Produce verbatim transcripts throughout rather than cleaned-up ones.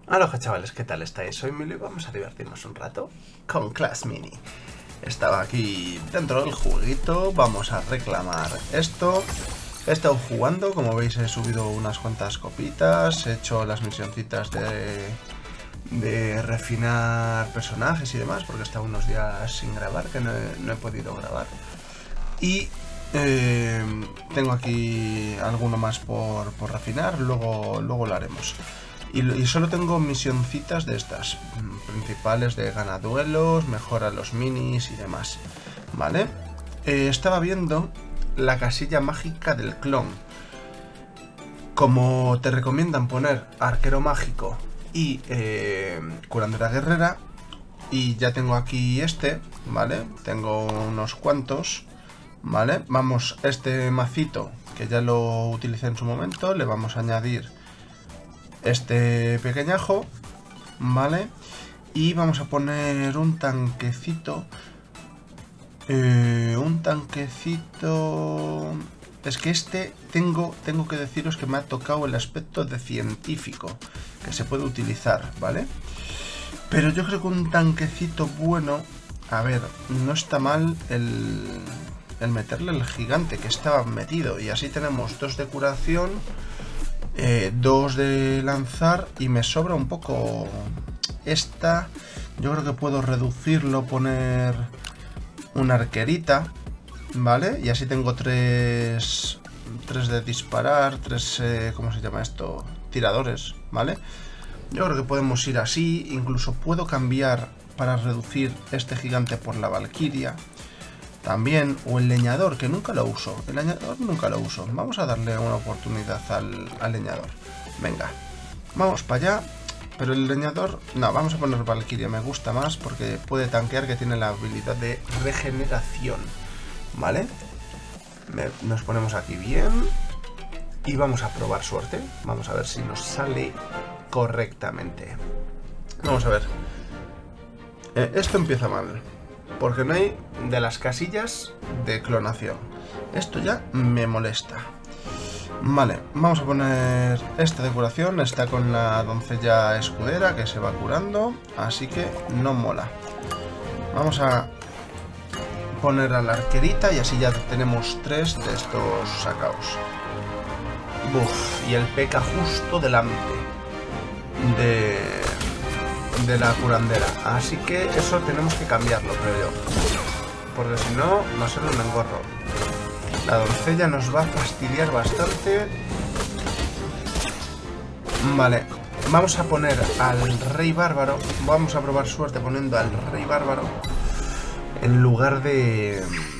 Aloha chavales, ¿qué tal estáis? Soy Milo y vamos a divertirnos un rato con Clash Mini. Estaba aquí dentro del jueguito, vamos a reclamar esto. He estado jugando, como veis he subido unas cuantas copitas, he hecho las misioncitas de, de refinar personajes y demás, porque he estado unos días sin grabar, que no he, no he podido grabar. Y eh, tengo aquí alguno más por, por refinar, luego, luego lo haremos. Y, y solo tengo misioncitas de estas principales de gana duelos, mejora los minis y demás, ¿vale? Eh, estaba viendo la casilla mágica del clon. Como te recomiendan poner arquero mágico y eh, curandera guerrera, y ya tengo aquí este, ¿vale? Tengo unos cuantos, ¿vale? Vamos, este macito, que ya lo utilicé en su momento, le vamos a añadir este pequeñajo, ¿vale? Y vamos a poner un tanquecito. Eh, un tanquecito... Es que este tengo, tengo que deciros que me ha tocado el aspecto de científico, que se puede utilizar, ¿vale? Pero yo creo que un tanquecito bueno... A ver, no está mal el, el meterle el gigante que estaba metido. Y así tenemos dos de curación, Eh, dos de lanzar y me sobra un poco esta. Yo creo que puedo reducirlo, poner una arquerita, ¿vale? Y así tengo tres, tres de disparar, tres, eh, ¿cómo se llama esto? Tiradores, ¿vale? Yo creo que podemos ir así, incluso puedo cambiar para reducir este gigante por la valquiria. También, o el leñador, que nunca lo uso. El leñador nunca lo uso. Vamos a darle una oportunidad al, al leñador. Venga, vamos para allá. Pero el leñador, no, vamos a poner valquiria. Me gusta más porque puede tanquear, que tiene la habilidad de regeneración. ¿Vale? Me, nos ponemos aquí bien. Y vamos a probar suerte. Vamos a ver si nos sale correctamente. Vamos a ver. Eh, esto empieza mal, porque no hay de las casillas de clonación. Esto ya me molesta. Vale, vamos a poner esta de curación. Está con la doncella escudera que se va curando, así que no mola. Vamos a poner a la arquerita y así ya tenemos tres de estos sacaos. Buf, y el P K justo delante de... de la curandera, así que eso tenemos que cambiarlo, creo yo, porque si no va a ser un engorro. La doncella nos va a fastidiar bastante. Vale, vamos a poner al rey bárbaro. Vamos a probar suerte poniendo al rey bárbaro en lugar de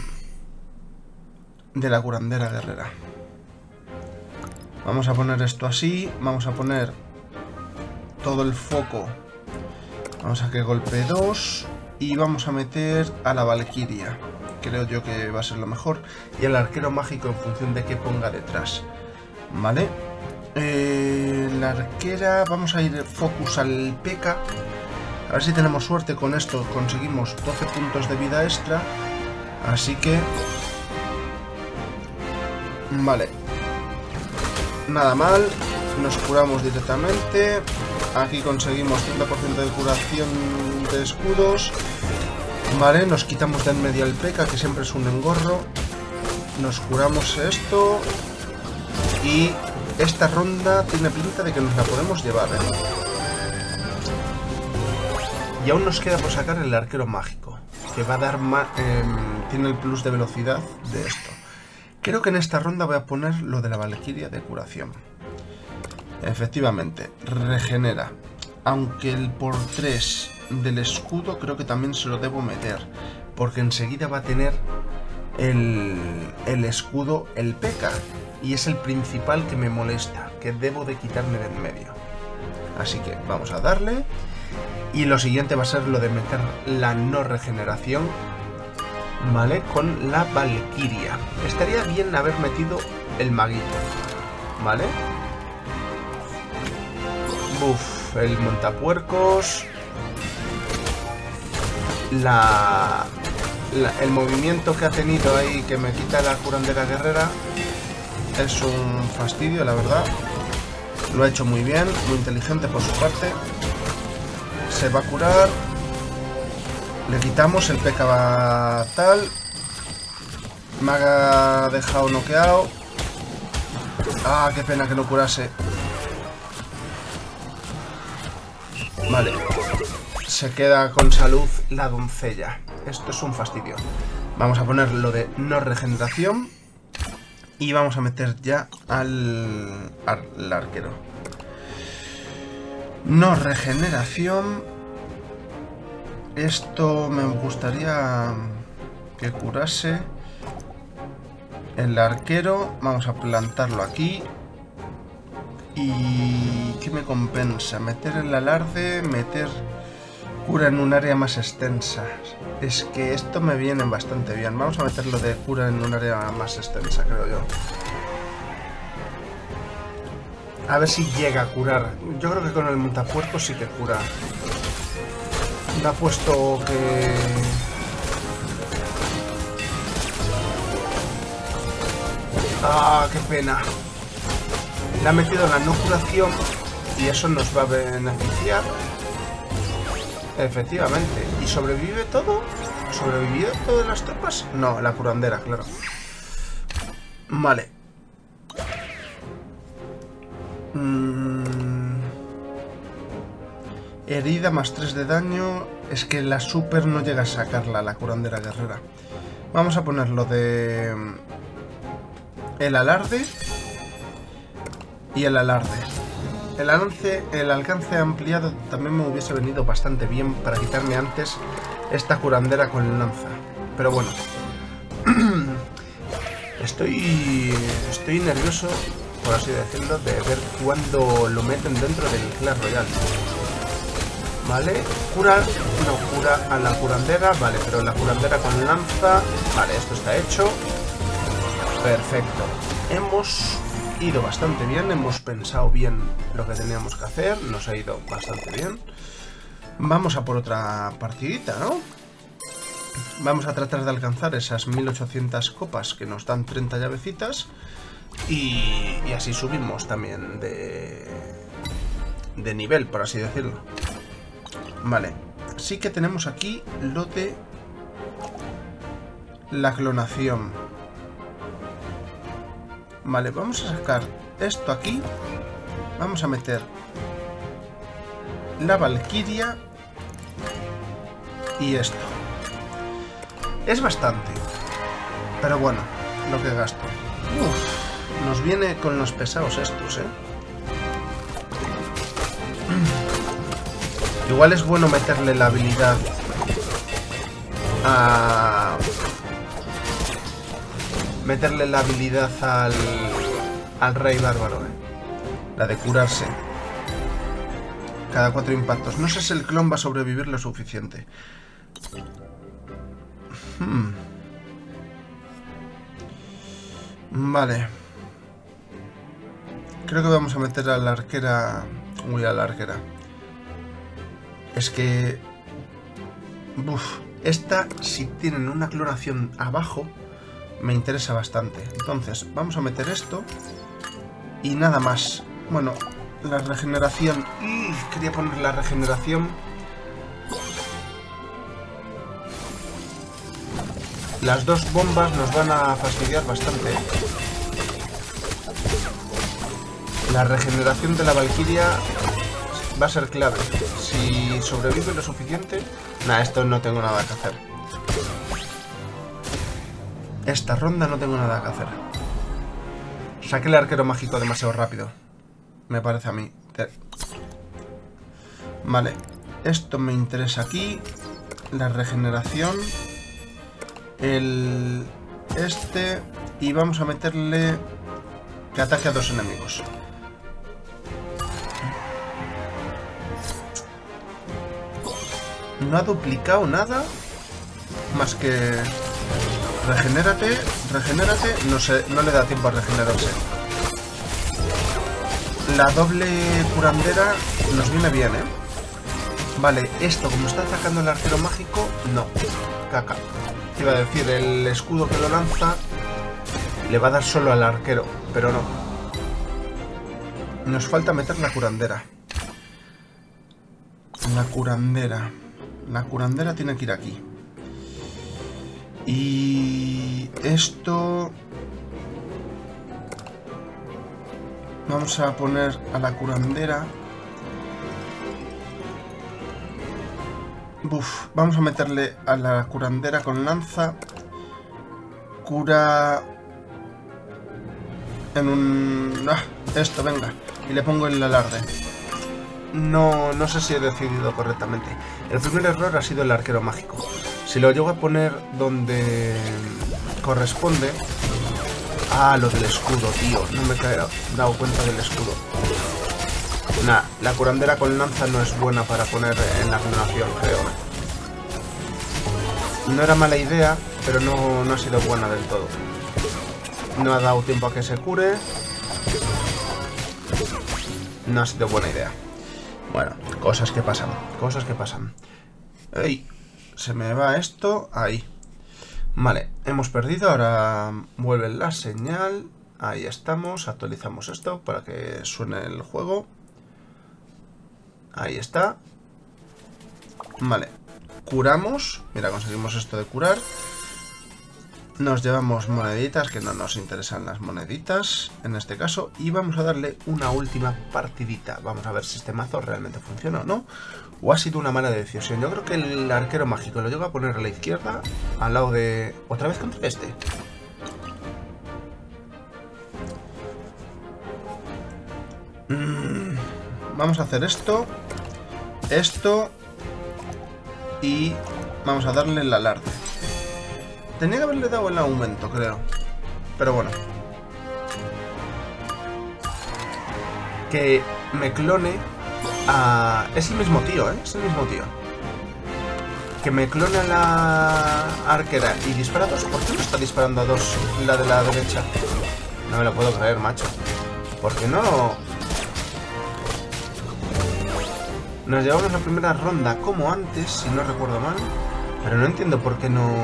de la curandera guerrera. Vamos a poner esto así. Vamos a poner todo el foco. Vamos a que golpe dos y vamos a meter a la valquiria. Creo yo que va a ser lo mejor. Y el arquero mágico en función de qué ponga detrás. ¿Vale? Eh, la arquera, vamos a ir focus al P K. A ver si tenemos suerte con esto. Conseguimos doce puntos de vida extra. Así que... Vale. Nada mal. Nos curamos directamente. Aquí conseguimos treinta por ciento de curación de escudos. Vale, nos quitamos de en medio el P K, que siempre es un engorro. Nos curamos esto. Y esta ronda tiene pinta de que nos la podemos llevar, ¿eh? Y aún nos queda por sacar el arquero mágico, que va a dar más... Eh, tiene el plus de velocidad de esto. Creo que en esta ronda voy a poner lo de la valquiria de curación. Efectivamente, regenera. Aunque el por tres del escudo creo que también se lo debo meter, porque enseguida va a tener el, el escudo, el P K, y es el principal que me molesta, que debo de quitarme de en medio. Así que vamos a darle. Y lo siguiente va a ser lo de meter la no regeneración, ¿vale? Con la valquiria. Estaría bien haber metido el maguito, ¿vale? Buf, el montapuercos. La, la, el movimiento que ha tenido ahí, que me quita la curandera guerrera, es un fastidio, la verdad. Lo ha hecho muy bien, muy inteligente por su parte. Se va a curar. Le quitamos, el P K va tal. Me ha dejado noqueado. Ah, qué pena que no curase. Vale. Se queda con salud la doncella. Esto es un fastidio. Vamos a poner lo de no regeneración. Y vamos a meter ya al, al arquero. No regeneración. Esto me gustaría que curase. El arquero. Vamos a plantarlo aquí. ¿Y qué me compensa? Meter el alarde, meter cura en un área más extensa. Es que esto me viene bastante bien. Vamos a meterlo de cura en un área más extensa, creo yo. A ver si llega a curar. Yo creo que con el montapuercos sí que cura. Me ha puesto que... Ah, qué pena. Le ha metido la no curación y eso nos va a beneficiar. Efectivamente. ¿Y sobrevive todo? ¿Sobrevivió todas las tropas? No, la curandera, claro. Vale. Mm. Herida más tres de daño. Es que la super no llega a sacarla, la curandera guerrera. Vamos a ponerlo de... El alarde. Y el alarde. El alcance, el alcance ampliado también me hubiese venido bastante bien para quitarme antes esta curandera con lanza. Pero bueno. Estoy, estoy nervioso, por así decirlo, de ver cuándo lo meten dentro del Clash Royale. Vale, cura, no cura a la curandera, vale, pero la curandera con lanza, vale, esto está hecho. Perfecto. Hemos ido bastante bien, hemos pensado bien lo que teníamos que hacer, nos ha ido bastante bien. Vamos a por otra partidita, ¿no? Vamos a tratar de alcanzar esas mil ochocientas copas que nos dan treinta llavecitas y, y así subimos también de, de nivel, por así decirlo. Vale, sí que tenemos aquí lo de la clonación. Vale, vamos a sacar esto aquí. Vamos a meter la Valquiria y esto. Es bastante, pero bueno, lo que gasto. Uf, nos viene con los pesados estos, ¿eh? Igual es bueno meterle la habilidad a... Meterle la habilidad al, al Rey Bárbaro, ¿eh? La de curarse. Cada cuatro impactos. No sé si el clon va a sobrevivir lo suficiente. Hmm. Vale. Creo que vamos a meter a la arquera... Uy, a la arquera. Es que... Uf, esta, si tienen una clonación abajo... Me interesa bastante. Entonces, vamos a meter esto. Y nada más. Bueno, la regeneración. ¡Y! Quería poner la regeneración. Las dos bombas nos van a fastidiar bastante. La regeneración de la Valquiria va a ser clave. Si sobrevive lo suficiente... Nah, esto no tengo nada que hacer. Esta ronda no tengo nada que hacer. Saqué el arquero mágico demasiado rápido. Me parece a mí. Vale. Esto me interesa aquí. La regeneración. El... Este. Y vamos a meterle... Que ataque a dos enemigos. No ha duplicado nada. Más que... Regenérate, regenérate, no, sé, no le da tiempo a regenerarse. La doble curandera nos viene bien, ¿eh? Vale, esto como está atacando el arquero mágico, no. Caca. Iba a decir, el escudo que lo lanza le va a dar solo al arquero, pero no. Nos falta meter la curandera. La curandera. La curandera tiene que ir aquí. Y esto... Vamos a poner a la curandera. Buf, vamos a meterle a la curandera con lanza. Cura... En un... Ah, esto, venga. Y le pongo el alarde. No, no sé si he decidido correctamente. El primer error ha sido el arquero mágico. Si lo llego a poner donde corresponde... Ah, lo del escudo, tío. No me he dado cuenta del escudo. Nah, la curandera con lanza no es buena para poner en la renovación, creo. No era mala idea, pero no, no ha sido buena del todo. No ha dado tiempo a que se cure. No ha sido buena idea. Bueno, cosas que pasan, cosas que pasan. ¡Ey! Se me va esto. Ahí. Vale, hemos perdido. Ahora vuelve la señal. Ahí estamos. Actualizamos esto para que suene el juego. Ahí está. Vale. Curamos. Mira, conseguimos esto de curar. Nos llevamos moneditas, que no nos interesan las moneditas en este caso. Y vamos a darle una última partidita. Vamos a ver si este mazo realmente funciona o no. O ha sido una mala decisión. Yo creo que el arquero mágico lo llego a poner a la izquierda. Al lado de... ¿Otra vez contra este? Mm, vamos a hacer esto. Esto. Y vamos a darle el alarde. Tenía que haberle dado el aumento, creo. Pero bueno. Que me clone a... Es el mismo tío, ¿eh? Es el mismo tío. Que me clone a la arquera y dispara a dos. ¿Por qué no está disparando a dos la de la derecha? No me lo puedo creer, macho. ¿Por qué no? Nos llevamos la primera ronda como antes, si no recuerdo mal. Pero no entiendo por qué no...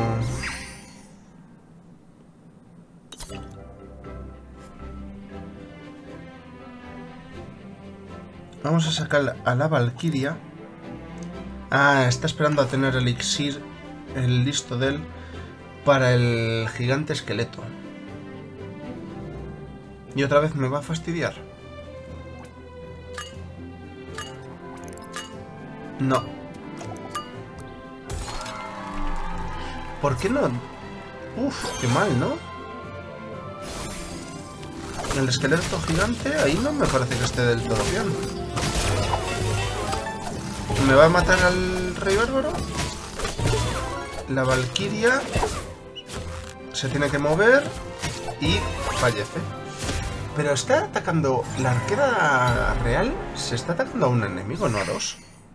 Vamos a sacar a la Valquiria. Ah, está esperando a tener el elixir, el listo de él, para el gigante esqueleto. Y otra vez me va a fastidiar. No. ¿Por qué no? Uf, qué mal, ¿no? El esqueleto gigante, ahí no me parece que esté del todo bien. ¿Me va a matar al rey bárbaro? La Valquiria se tiene que mover y fallece. Pero está atacando... La arquera real se está atacando a un enemigo, no a dos.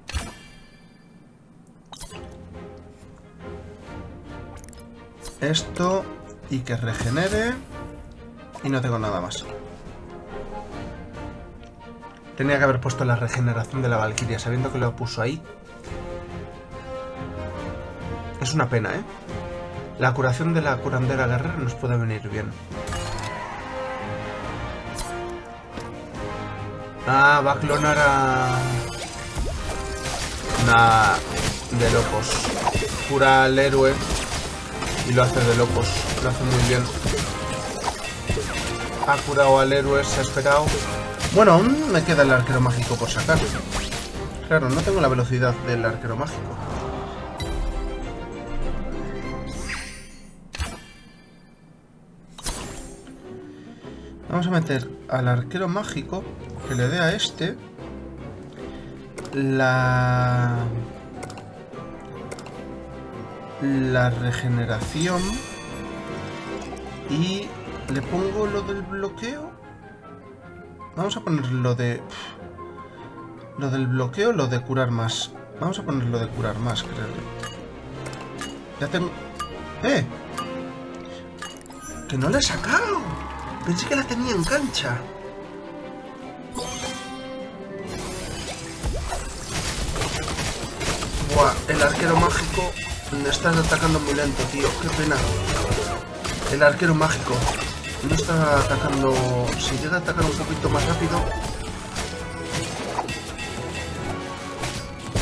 Esto y que regenere. Y no tengo nada más. Tenía que haber puesto la regeneración de la Valquiria, sabiendo que lo puso ahí. Es una pena, ¿eh? La curación de la curandera guerrera nos puede venir bien. Ah, va a clonar a... Nah, de locos. Cura al héroe y lo hace de locos. Lo hace muy bien. Ha curado al héroe, se ha esperado. Bueno, aún me queda el arquero mágico por sacar. Claro, no tengo la velocidad del arquero mágico. Vamos a meter al arquero mágico que le dé a este la... la regeneración y le pongo lo del bloqueo. Vamos a poner lo de... Lo del bloqueo, lo de curar más. Vamos a poner lo de curar más, creo. Ya tengo... ¡Eh! ¡Que no la he sacado! Pensé que la tenía en cancha. Buah, el arquero mágico me está atacando muy lento, tío. Qué pena. El arquero mágico no está atacando... Si llega a atacar un poquito más rápido...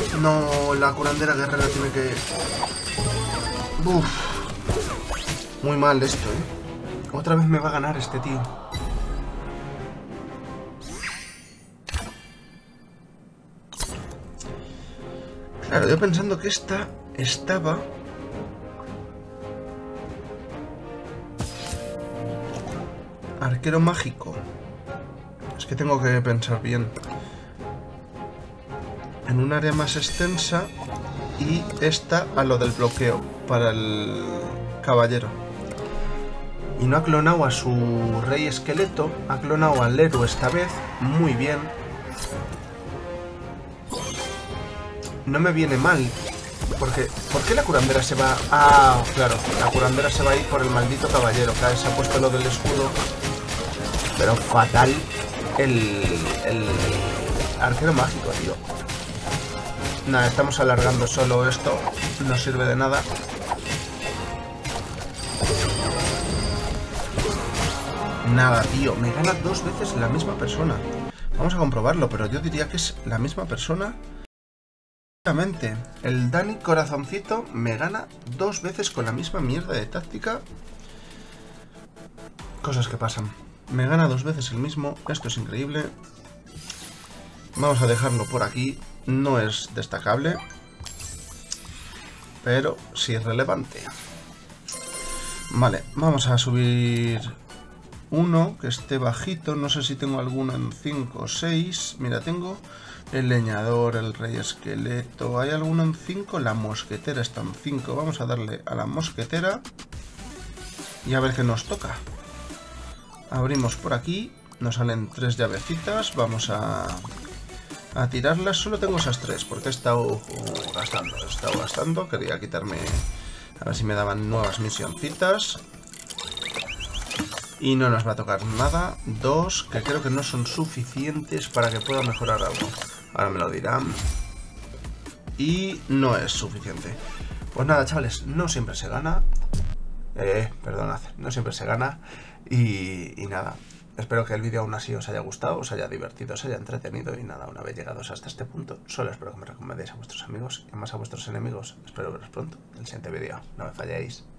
No, la curandera guerrera tiene que... Uf. Muy mal esto, ¿eh? Otra vez me va a ganar este tío. Claro, yo pensando que esta estaba... Arquero mágico. Es que tengo que pensar bien. En un área más extensa y esta a lo del bloqueo para el caballero. Y no ha clonado a su rey esqueleto, ha clonado al héroe esta vez. Muy bien. No me viene mal. Porque, ¿por qué la curandera se va? Ah, claro, la curandera se va a ir por el maldito caballero. Que se ha puesto lo del escudo. Pero fatal el, el arquero mágico, tío. Nada, estamos alargando solo esto. No sirve de nada. Nada, tío. Me gana dos veces la misma persona. Vamos a comprobarlo, pero yo diría que es la misma persona. Exactamente. El Dani Corazoncito me gana dos veces con la misma mierda de táctica. Cosas que pasan. Me gana dos veces el mismo. Esto es increíble. Vamos a dejarlo por aquí. No es destacable, pero sí es relevante. Vale, vamos a subir uno que esté bajito. No sé si tengo alguno en cinco o seis. Mira, tengo el leñador, el rey esqueleto. ¿Hay alguno en cinco? La mosquetera está en cinco. Vamos a darle a la mosquetera y a ver qué nos toca. Abrimos por aquí. Nos salen tres llavecitas. Vamos a... a tirarlas. Solo tengo esas tres porque he estado gastando, he estado gastando. Quería quitarme, a ver si me daban nuevas misioncitas. Y no nos va a tocar nada. Dos, que creo que no son suficientes para que pueda mejorar algo. Ahora me lo dirán. Y no es suficiente. Pues nada, chavales, no siempre se gana. Eh, perdonad, no siempre se gana. Y, y nada. Espero que el vídeo aún así os haya gustado, os haya divertido, os haya entretenido y nada, una vez llegados hasta este punto, solo espero que me recomendéis a vuestros amigos y más a vuestros enemigos. Espero veros pronto en el siguiente vídeo. No me falléis.